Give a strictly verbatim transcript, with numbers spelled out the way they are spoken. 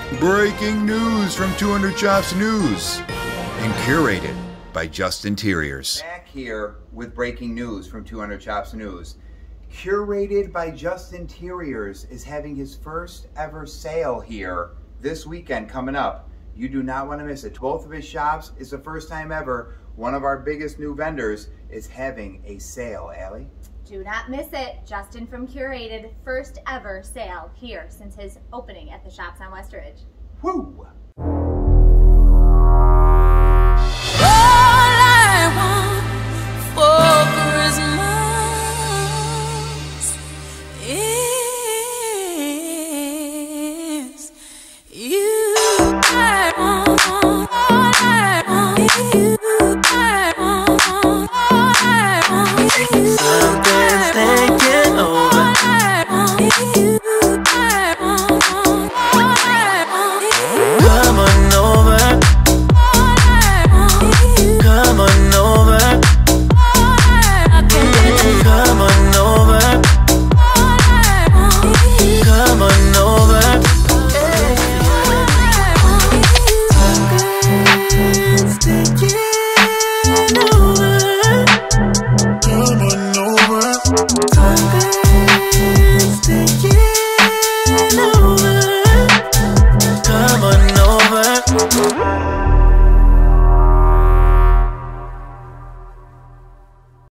Breaking news from two hundred Chops News and curated by Just Interiors. Back here with breaking news from two hundred Chops News. Curated by Just Interiors is having his first ever sale here this weekend coming up. You do not want to miss it. Both of his shops is the first time ever one of our biggest new vendors is having a sale. Allie? Do not miss it. Justin from Curated, first ever sale here since his opening at the shops on West Ridge. Woo! You